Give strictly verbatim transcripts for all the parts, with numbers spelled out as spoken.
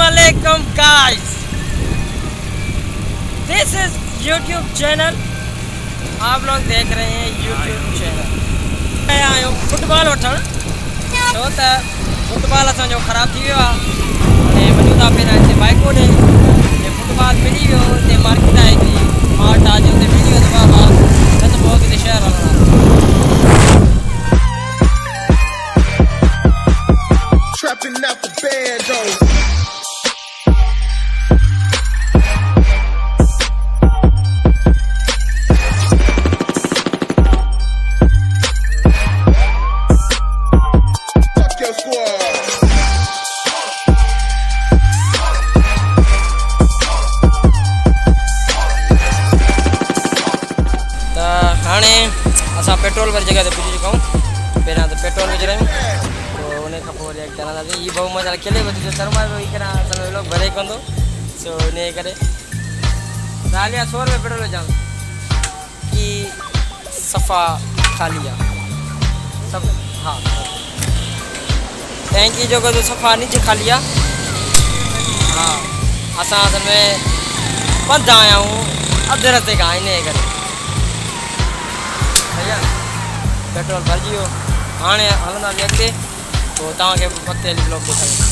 Assalamualaikum guys, this is YouTube channel। आप लोग देख रहे हैं YouTube चैनल। मैं आयो फुटबॉल वठण छो त फुटबॉल असांजो ख़राब थी वियो आहे। मौजूदा पहिरियां हिते बाइको ॾे फुटबॉल मिली वियो, हिते मार्केट आहे हिकिड़ी मार्ट आहे जिते मिली वियो त बाबा न त पोइ किथे शहर हलणो Trapping out the bando. Fuck your squad. त हाणे असां पेट्रोल वारी जगह ते पुॼी चुका आहियूं। पहिरियां त पेट्रोल विझी रहियूं पोइ उन खां पोइ वरी अॻिते हलंदासीं। हीअ भाऊ मज़ा खेले वधी शर्मा पियो करा असांजो लोग भरे कंदो सो इन करे हालिया सौ रुपये पेट्रोल विझां की सफ़ा ख़ाली आहे सभु। हा टैंकी जो को सफ़ा नीचे ख़ाली आहे। हा असां असल में पंधु आया आहियूं अधु रस्ते खां इन करे भैया पेट्रोल भरिजी वियो। हाणे हलंदासीं अॻिते पोइ तव्हांखे वक़्तु हली ब्लॉग ॾेखारियो।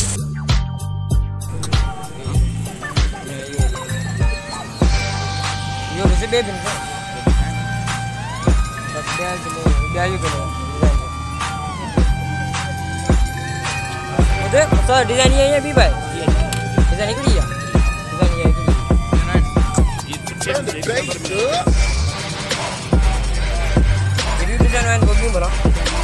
इहो ॾिसी ॿिए दिन ॿिया किलो ॿुधे असां डिज़ाइन इहा ॿी भाई डिज़ाइन हिकिड़ी आहे डिज़ाइन इहा हिकिड़ी डिज़ाइन आहिनि गोगियूं भला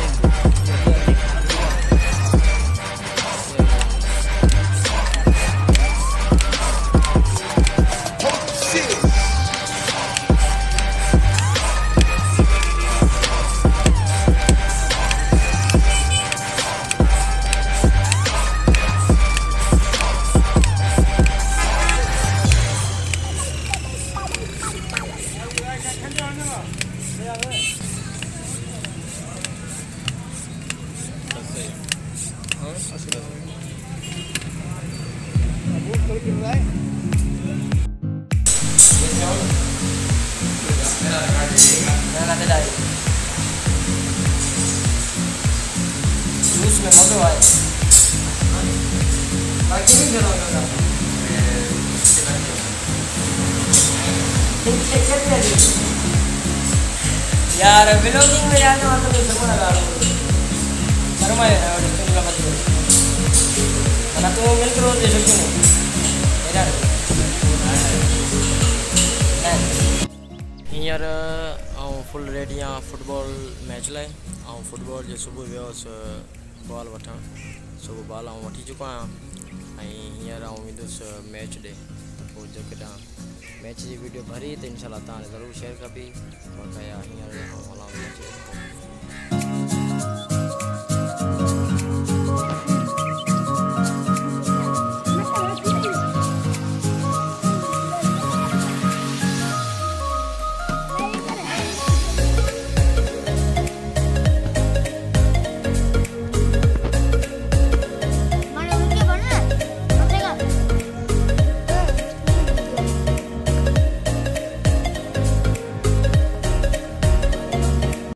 जूस में मज़ो आए बाकी नहीं करो यार व्लॉगिंग में जाने वाला तो शर्मा लगा लो शर्मा है ना और तुम लगा दो ना तो मिल करो दे सकते हो यार यार आऊं फुल रेडी आहियां फुटबॉल मैच लाइ। ऐं फुटबॉल जो सुबुह वियोसि बॉल वठणु सुबुह बॉल आऊं वठी चुको आहियां ऐं हींअर आऊं वेंदुसि मैच ॾे त पोइ जेकॾहिं मैच जी वीडियो भरी त इनशाला तव्हां ज़रूरु शेयर कबी बाक़ाया हींअर आऊं हलां मैच